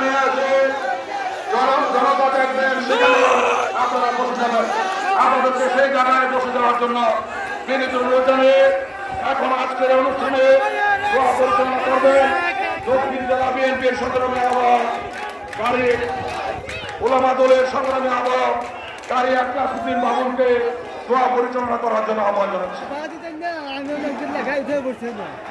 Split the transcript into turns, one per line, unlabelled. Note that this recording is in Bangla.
নিয়ে এসে জনতা দেখবেন সেখানে আপনারা বসে যাবেন। আপনাদেরকে সেই জায়গায় বসে যাওয়ার জন্য বিনীত অনুরোধ জানিয়ে এখন আজকের অনুষ্ঠানে সভা পরিচালনা করবেন দক্ষিণ জেলা বিএনপির সংগ্রামী আহ্বায়ক কারি ওলামা দলের সংগ্রামী আহ্বায়ক কারি আক্তাসউদ্দিন বাবুলকে সভা পরিচালনা করার জন্য আহ্বান জানাচ্ছি।